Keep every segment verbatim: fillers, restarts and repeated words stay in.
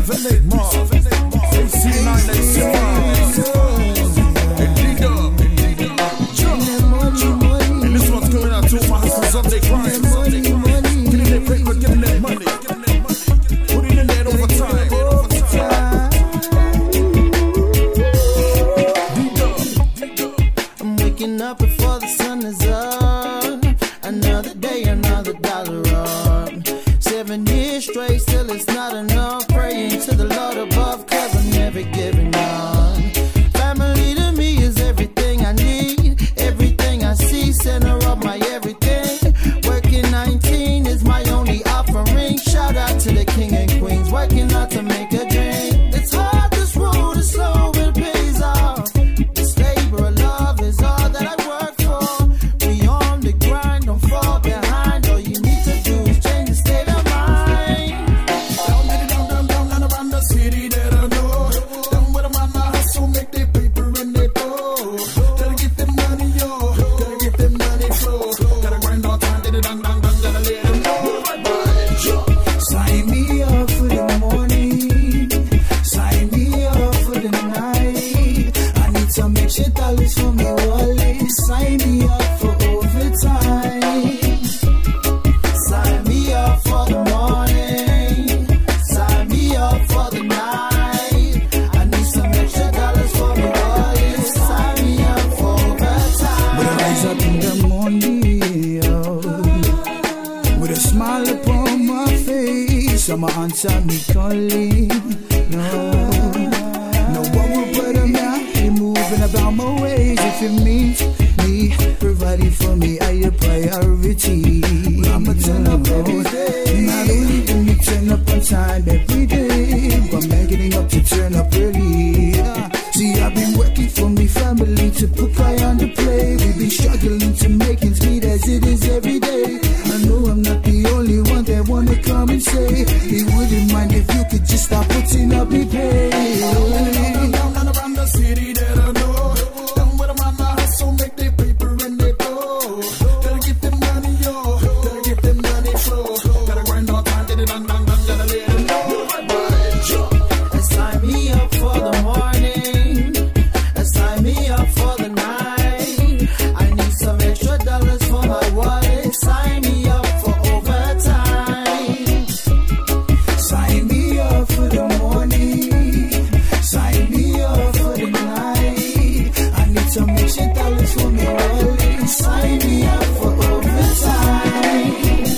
seven eight Mars, A C nine eight six. And this one's going out to all my hustlers on their grind. Getting their paper, getting their money, putting in that overtime. I'm waking up before the sun is up. Another day, another dollar up. Seven years straight, still it's not enough. Praying to the Lord above, cause I'm never giving up. Family to me is everything I need. Everything I see, center of my everything. Working nineteen is my only offering. Shout out to the king and queens, working hard to make a dream. It's hard, this road is slow, but it pays off. This labor of love is all that I work for. We on the grind, don't fall behind. All you need to do is change the state of mind. Down, down, down, down, down around the city that I know. Down with them on my hustle, make their paper and they go. Gotta get them money, yo. Gotta get them money flow. Gotta grind all time, did it, dang, dang, dang, gotta let them know. Sign me up for the morning. Sign me up for the night. I need some extra dollars for my wallet. Sign me up for overtime. Sign me up for the morning. Sign me up for the night. I need some extra dollars for my wallet. Sign me up for overtime. When I rise up in the morning, oh, with a smile upon my face, I'ma answer me calling. No, no one will put a man moving about my ways. If it means me providing for me, I a priority. I'ma turn up every day. Not only do me turn up on time every day, but man getting up to turn up early. See, I've been working for me family to put fire on the plate. We've been struggling to make ends meet as it is every day. I know I'm not the only one that wanna come and say he wouldn't mind if you could just stop putting up me pay. Down, down, down around the city that I know. Down with them on my hustle, make their paper and they go. Gotta get them money, yo. Gotta get them money flow. Gotta grind all time, did it, dang, dang, dang, gotta let them know. Sign me up for the morning. Sign me up for the night. I need some extra dollars for my wallet. Sign me up for overtime. Sign me up for the morning. Sign me up for the night. I need some extra dollars for my wallet. Sign me up for overtime.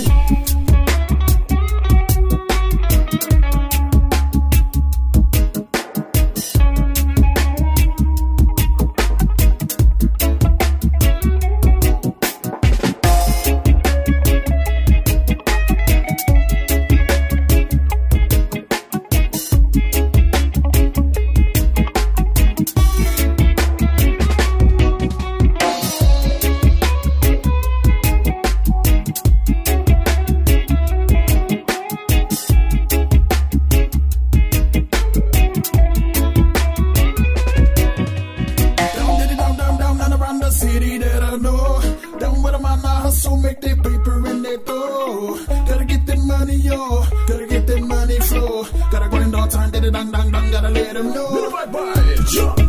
City that I know. Down with them on my hustle, make their paper and they go. Gotta get them money, yo. Gotta get them money flow. Gotta grind all time, did it, dang, dang, dang, gotta let them know. Bye bye.